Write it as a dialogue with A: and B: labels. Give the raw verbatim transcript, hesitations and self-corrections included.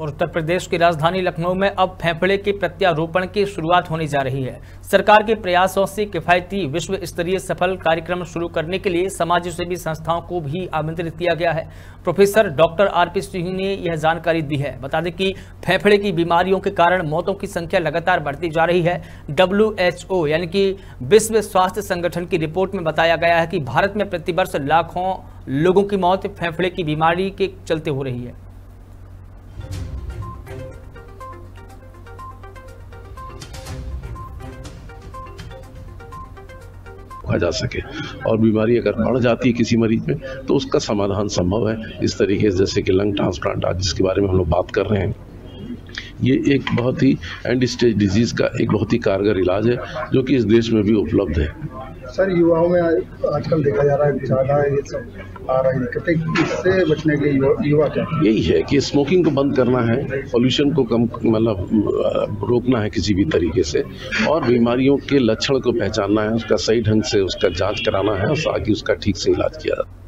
A: और उत्तर प्रदेश की राजधानी लखनऊ में अब फेफड़े के प्रत्यारोपण की शुरुआत होने जा रही है। सरकार के प्रयासों से किफायती विश्व स्तरीय सफल कार्यक्रम शुरू करने के लिए समाजसेवी संस्थाओं को भी आमंत्रित किया गया है। Professor doctor R P Singh ने यह जानकारी दी है। बता दें कि फेफड़े की बीमारियों के कारण मौतों की संख्या लगातार बढ़ती जा रही है। डब्ल्यू एच ओ यानी कि विश्व स्वास्थ्य संगठन की रिपोर्ट में बताया गया है कि भारत में प्रतिवर्ष लाखों लोगों की मौत फेफड़े की बीमारी के चलते हो रही है।
B: जा सके और बीमारी अगर बढ़ जाती है किसी मरीज में तो उसका समाधान संभव है। इस तरीके से जैसे कि लंग ट्रांसप्लांट आज जिसके बारे में हम लोग बात कर रहे हैं, ये एक बहुत ही एंड स्टेज डिजीज का एक बहुत ही कारगर इलाज है जो कि इस देश में भी उपलब्ध है।
C: सर, युवाओं में आजकल देखा जा रहा है ज़्यादा ये सब आ रही दिक्कतें, इससे बचने के लिए युवा क्या?
B: यही है कि स्मोकिंग को बंद करना है, पोल्यूशन को कम मतलब रोकना है किसी भी तरीके से, और बीमारियों के लक्षण को पहचानना है, उसका सही ढंग से उसका जांच कराना है और ताकि उसका ठीक से इलाज किया जाए।